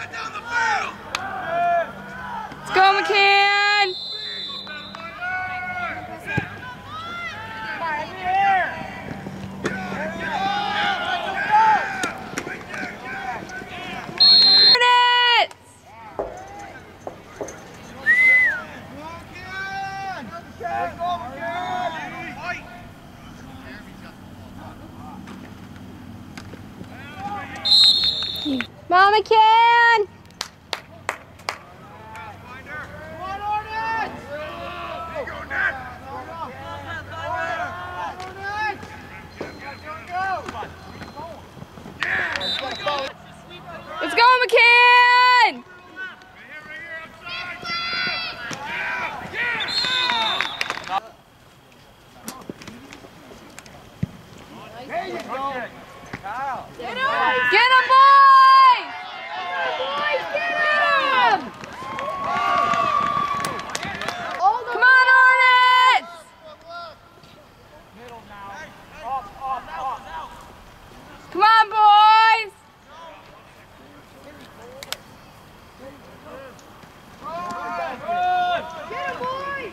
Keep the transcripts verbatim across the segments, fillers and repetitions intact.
Let's go, McCann! Mama can. Let's go, McCann. There you go. Kyle. Get him, get him, boys! Boys, get him! Come on, Hornets! Come on, boys! Get him, boys!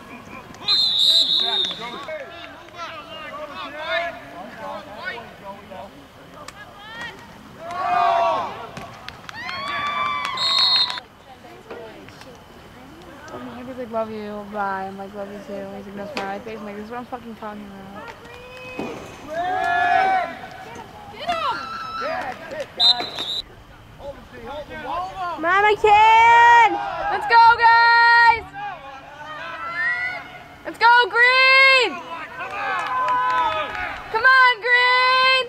He's like, love you, bye. I'm like, love you too. He's like, no, smile. I think, I'm like, this is what I'm fucking talking about. Get him! Mama can! Let's go, guys! Let's go, Green! Come on, Green!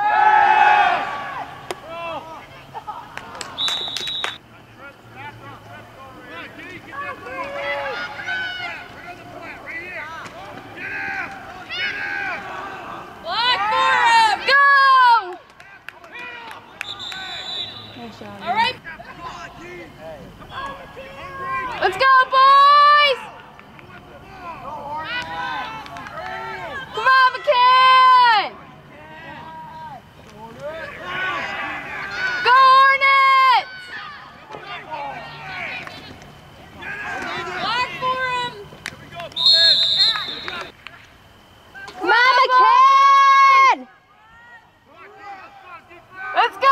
All right. Let's go, boys! Come on, McCann! Go, Hornets! Block for him! Come on, McCann! Let's go!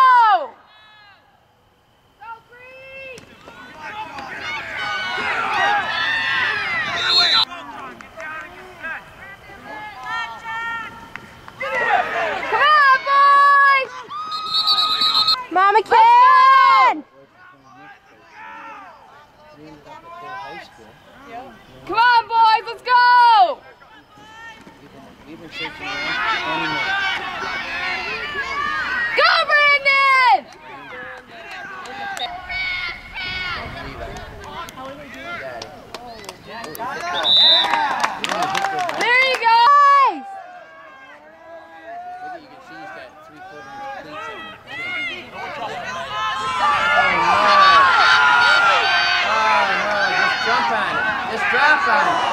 Mama can! Come on, boys, let's go! Go, Brandon! There you go! Just drop on it.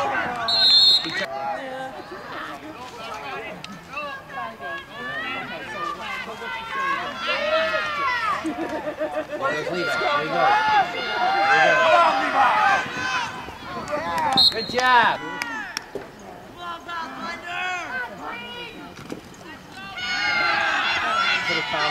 Well, let's leave it. There you go. There you go. Good job. Put a foul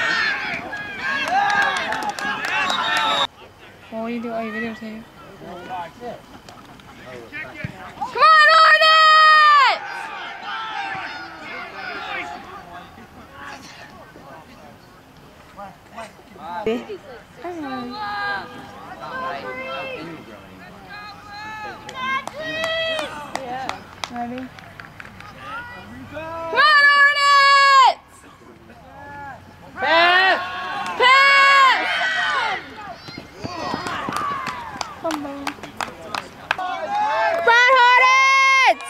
What do you do? Oh, you videotape. Yeah. Come on, Hornets! Ready? Come on, Hornets! Pass! Pass! Come on. Come on, Hornets!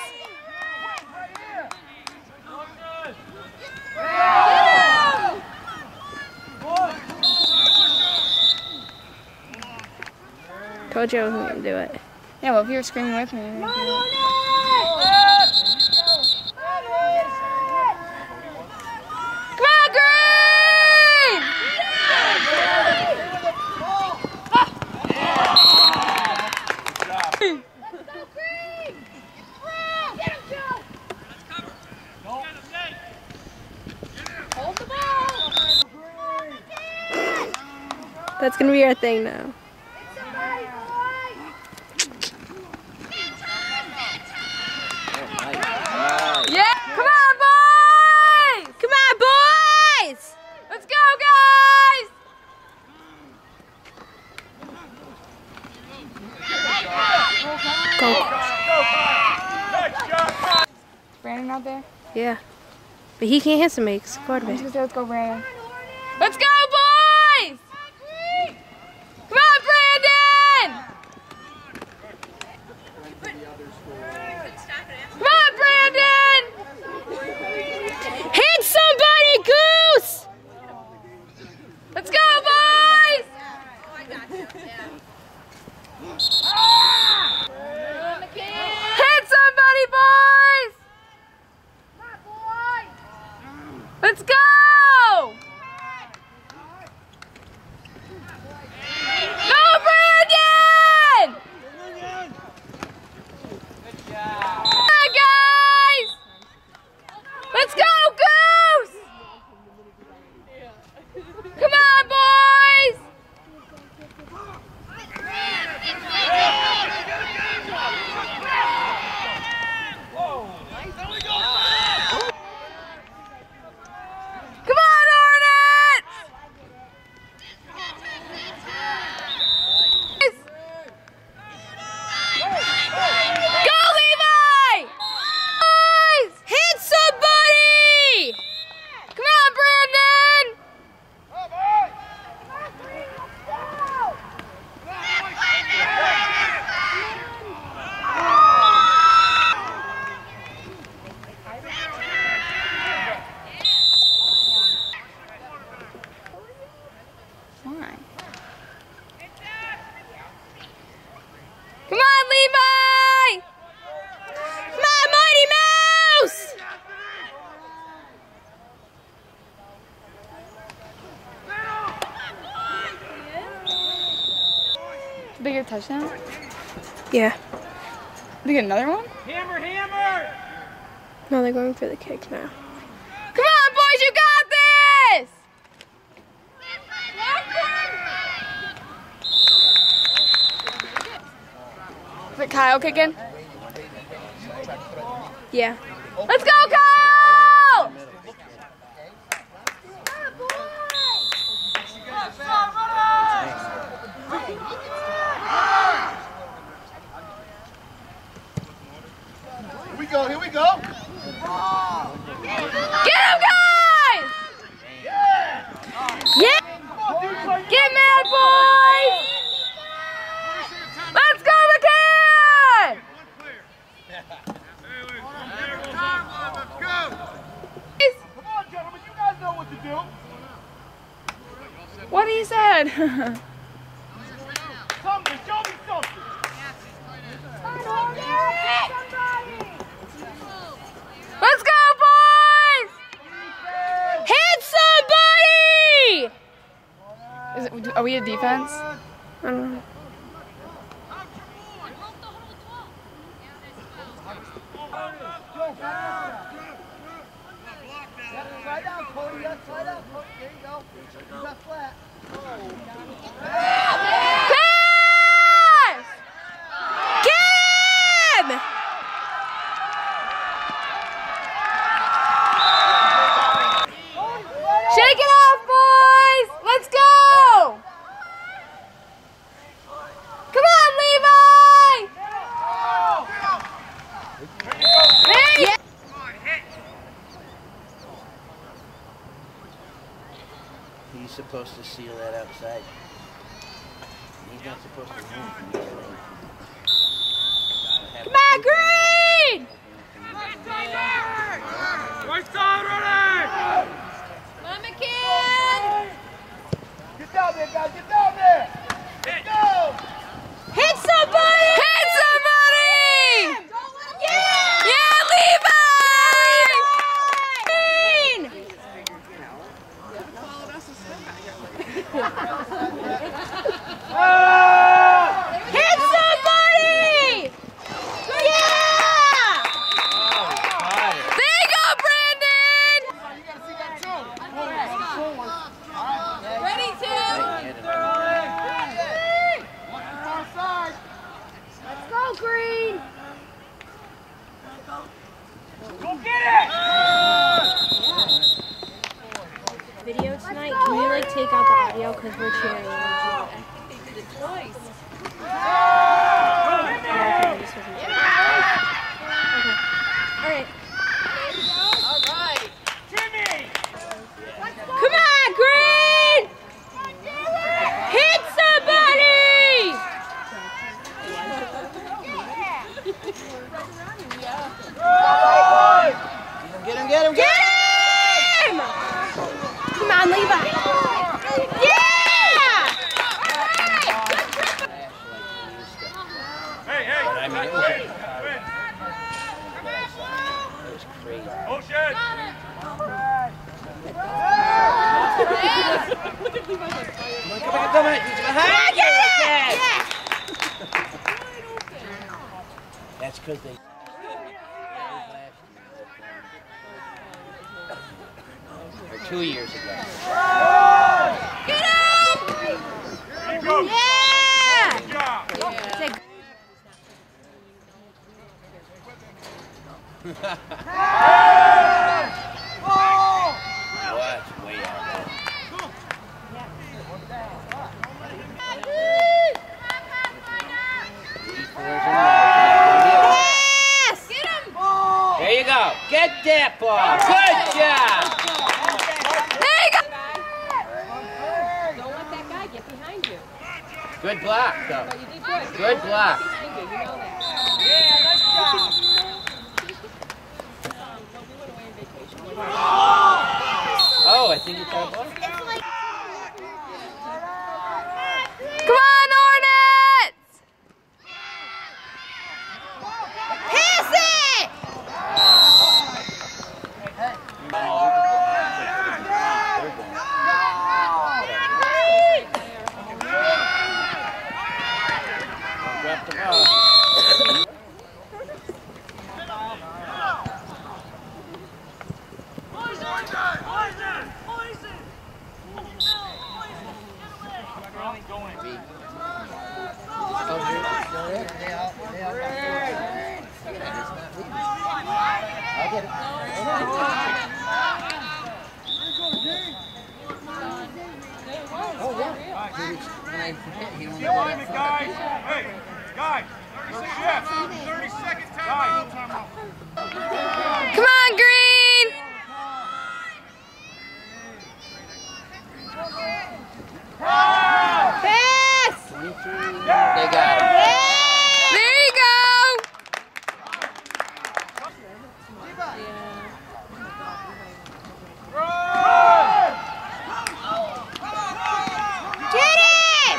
Coach, I wasn't going to do it. Yeah, well, if you were screaming with me. Come on, Green! That's gonna be our thing now. Yeah! Come on, boys! Come on, boys! Let's go, guys! Go. Brandon out there? Yeah. But he can't hit some makes. I'm just Quarterback. gonna say let's go, Brandon. Let's go, boys! Come on, Brandon! Come on, Brandon! Hit somebody, Goose! Let's go, boys! Hit somebody, boys! Let's go! Go, Brandon! Come on, guys! Let's go, Goose! Come on, boys! Come on, Hornets! Go, Levi! Boys! Hit somebody! Come on, Brandon! Why? Come on, Levi! Come on, Mighty Mouse! Did they get a touchdown? Yeah. Did they get another one? Hammer, hammer! No, they're going for the kick now. Come on, boys, you got this! Is it Kyle kicking? Yeah. Let's go, Kyle! Here we go, here we go. Get him, guys! Yeah! Get mad, boys! Let's go, McCann! Come on, gentlemen, you guys know what to do. What he said? Something, show me something. Let's go, boys! Hit somebody! Is it, are we a defense? I don't know. Slide down, Cody. Yes, slide down, Cody. There you go. He's not flat. Pass! Kim! Shake it off, boys! Let's go! Come on, Levi! There you He's supposed to seal that outside. He's not supposed to move from the other end. Come on, Green! Right side, ready! Come on, McCann! Get down there, guys. Get down there. Go. Hit somebody! Hit somebody! Yeah! Yeah, Levi! Green! Hit somebody! Yeah! There you go, Brandon! You gotta see that too. Ready, two? Come on, Green! Hit somebody! Get him, get him, Get him! Come on, Levi. Yeah! Hey, hey! But I mean, it was, Hey! it was crazy. Oh, shit! Come on, come on, he's behind you! Yeah! That's because they... Or two years ago. Get him! There you go! Yeah! Good job! Say- What's way out there? Yes! Get him! There you go. Get that ball. Good job. There you go! Don't let that guy get behind you. Good block, though. But you did good. Good block. You did, you know that. Oh, I think it's our ball. Come on, Hornets! Pass it! Don't drop the ball. I'll get it. Oh, yeah. When I hit, he only got Time it, guys! Hey, guys! thirty-six! thirty seconds time! Come on, Green! Pass! twenty-three. They got it. There you go! Get him!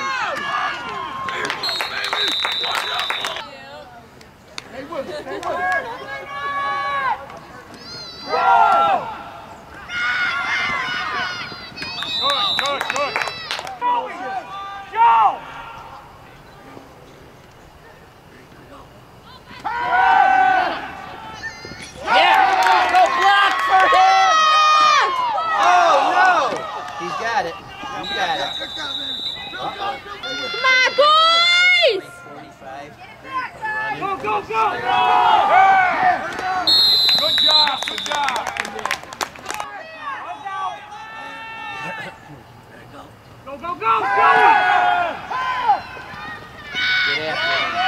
Good, good, good! Joe! Yeah! Go block for him! Oh, no! He's got it. He's got it. Uh-oh. Come on, boys! forty-five. Go, go, go! Good job, good job! Go, go, go, go! Get after him.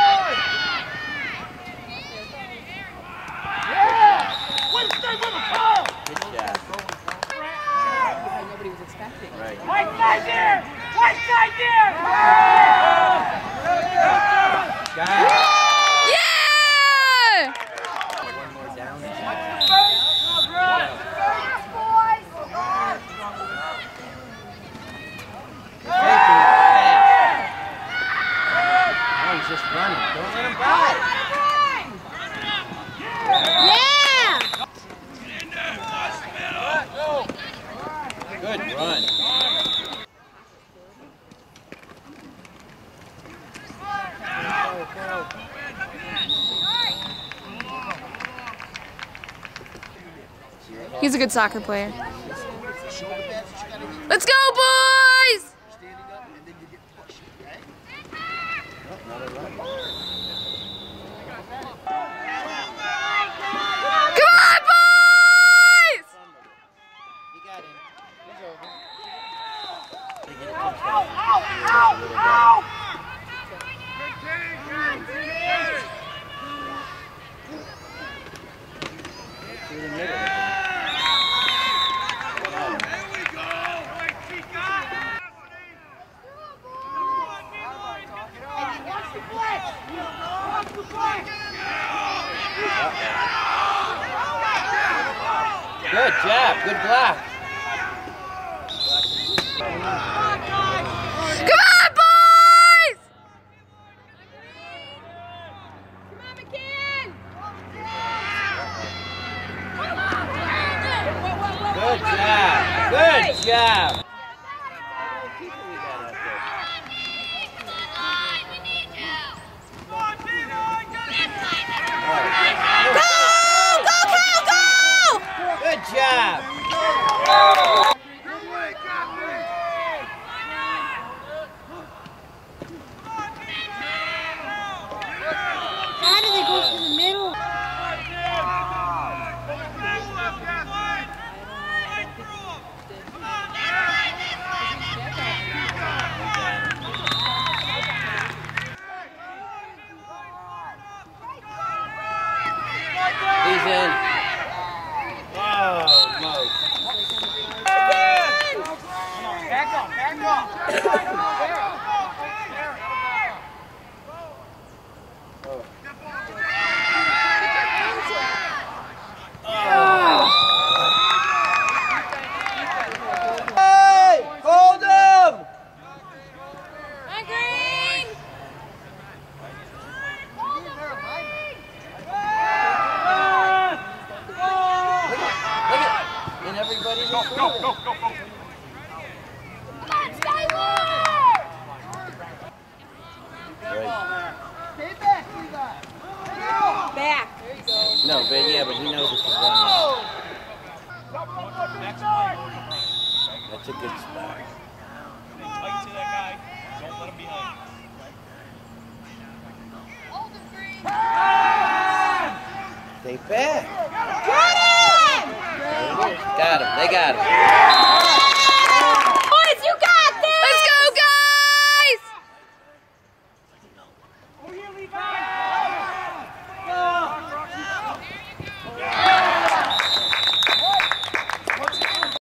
Good job. Nobody was expecting. Right. White side there! White side there! Got it. Yeah! One more down. Oh, he's just running. Don't let him by. Yeah! Good run. He's a good soccer player. Let's go, boys! Come on, boys! He got him. He's over. Good job, good block. Come on, boys! Come on, McKeon! Good job, good job. Good job. How did they go to the middle? He's in. Oh, Mo. Back up, back up. Hey, hold him! Hi, Green! Look at, and everybody's Go, go, go, go, go. Stay back, Levi. Back. There you go. No, but yeah, but he knows it's a run. That's a good spot. Tight to that guy. Don't let him behind. Stay back. Get it! Got him. They got him.